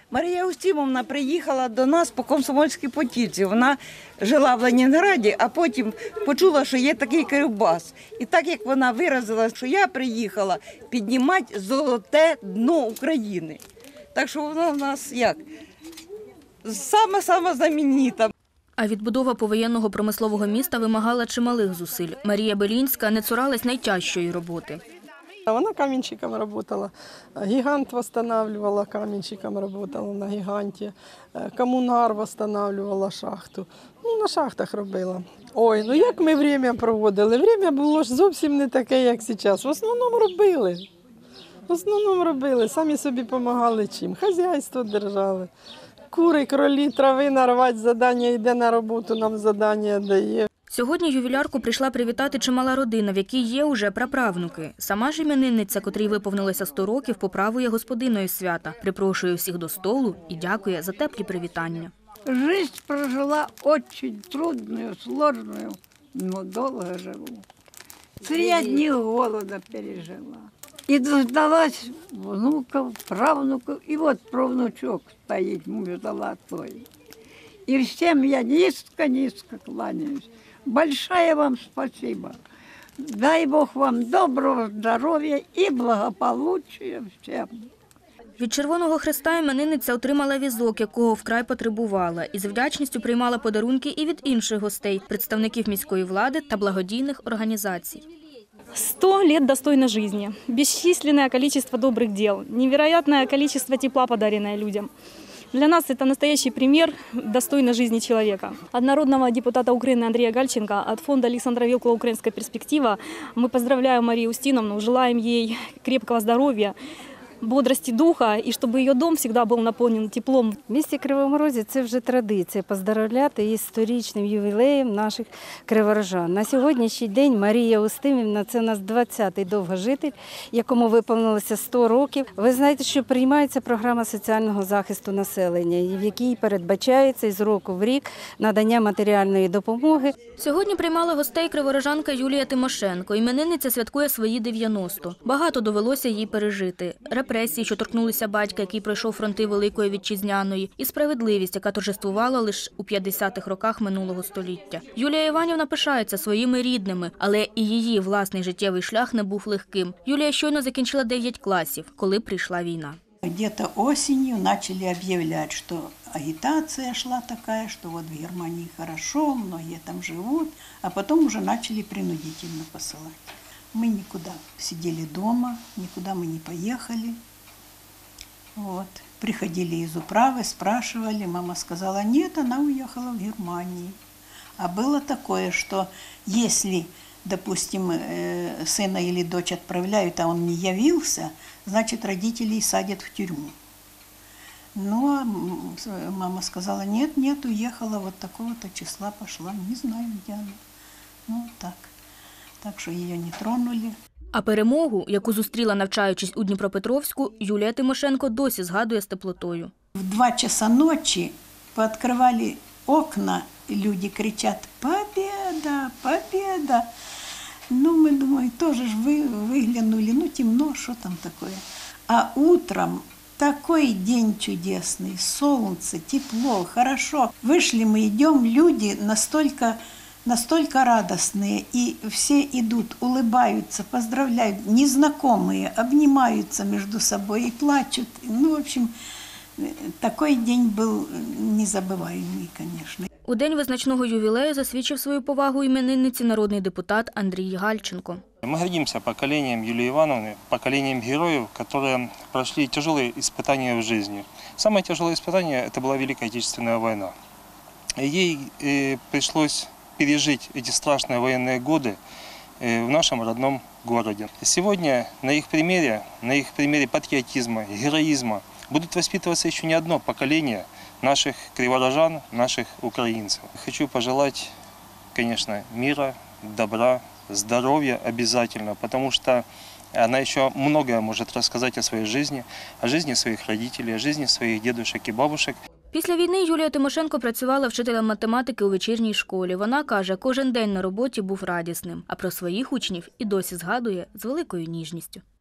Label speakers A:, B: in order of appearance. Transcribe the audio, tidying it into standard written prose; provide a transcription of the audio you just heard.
A: Марія Устімовна приїхала до нас по Комсомольській Потівці. Вона жила в Ленінграді, а потім почула, що є такий Кривбас. І так як вона виразила, що я приїхала піднімати золоте дно України. Так що вона в нас як? Сама знаменита.
B: А відбудова повоєнного промислового міста вимагала чималих зусиль. Марія Белінська не цуралась найтяжчої роботи.
C: Вона каменщиком працювала, гігант відновлювала, каменщиком працювала на гіганті, комунар відновлювала шахту. На шахтах робила. Ой, як ми час проводили. Час було ж зовсім не таке, як зараз. В основному робили. Самі собі допомагали чим. Хазяйство держали. Кури, кролі, трави нарвати, завдання йде на роботу, нам завдання дає.
B: Сьогодні ювілярку прийшла привітати чимала родина, в якій є уже праправнуки. Сама ж іменинниця, котрій виповнилося 100 років, поправує господиною свята, припрошує всіх до столу і дякує за теплі привітання.
D: Жизнь прожила очень трудную, сложную, но долго живу. 3 дни голода пережила. И дождалась внуков, правнуков, и вот правнучок стоит между лотой. И всем я низко-низко кланяюсь. Большое вам спасибо. Дай Бог вам доброго здоров'я і благополуччя всім.
B: Від Червоного Хреста іменинниця отримала візок, якого вкрай потребувала, і з вдячністю приймала подарунки і від інших гостей, представників міської влади та благодійних організацій.
E: 100 лет достойной жизни, бесчисленное количество добрых дел, невероятное количество тепла, подаренное людям. Для нас это настоящий пример достойной жизни человека. От народного депутата Украины Андрея Гальченко, от фонда Александра Вилкула «Украинская перспектива» мы поздравляем Марию Устиновну, желаем ей крепкого здоровья, бодрості духа, і щоб її дом завжди був наповнений теплом.
F: В місті Кривому Розі це вже традиція поздоровляти із 100-річним ювілеєм наших криворожан. На сьогоднішній день Марія Устимівна – це у нас 20-й довгожитель, якому виповнилося 100 років. Ви знаєте, що приймається програма соціального захисту населення, в якій передбачається із року в рік надання матеріальної допомоги.
B: Сьогодні приймала гостей криворожанка Юлія Тимошенко. Іменинниця святкує свої 90. Багато довелося їй пережити. Репресії, що торкнулися батька, який пройшов фронти Великої Вітчизняної, і справедливість, яка торжествувала лише у 50-х роках минулого століття. Юлія Іванівна пишається своїми рідними, але і її власний життєвий шлях не був легким. Юлія щойно закінчила 9 класів, коли прийшла війна.
G: Где-то осенью начали объявлять, что агитация шла такая, что вот в Германии хорошо, многие там живут, а потом уже начали принудительно посылать. Мы никуда сидели дома, никуда мы не поехали. Вот. Приходили из управы, спрашивали, мама сказала, нет, она уехала в Германию. А было такое, что если, допустим, сына или дочь отправляют, а он не явился, значит, родителей садят в тюрьму. Ну, а мама сказала, нет, уехала, вот такого-то числа пошла, не знаю, где она. Ну, так. Так що її не тронули.
B: А перемогу, яку зустріла, навчаючись у Дніпропетровську, Юлія Тимошенко досі згадує з теплотою.
G: В 2 часа ночі пооткривали окна, і люди кричать «Победа! Победа!». Ну, ми думаємо, теж ж виглянули, ну, темно, що там таке. А утром такой день чудесный, солнце, тепло, хорошо. Вышли мы, идем, люди настолько радостные, и все идут, улыбаются, поздравляют, незнакомые, обнимаются между собой и плачут. Ну, в общем, такой день был незабываемый, конечно.
B: У день визначного ювілею засвідчив свою повагу іменинниці народний депутат Андрій Гальченко.
H: Мы гордимся поколением Юлии Ивановны, поколением героев, которые прошли тяжелые испытания в жизни. Самое тяжелое испытание – это была Великая Отечественная война. Ей пришлось пережить эти страшные военные годы в нашем родном городе. Сегодня на их примере патриотизма, героизма будет воспитываться еще не одно поколение наших криворожан, наших украинцев. Хочу пожелать, конечно, мира, добра, здоровья обязательно, потому что она еще многое может рассказать о своей жизни, о жизни своих родителей, о жизни своих дедушек и бабушек.
B: Після війни Юлія Тимошенко працювала вчителем математики у вечірній школі. Вона каже, кожен день на роботі був радісним, а про своїх учнів і досі згадує з великою ніжністю.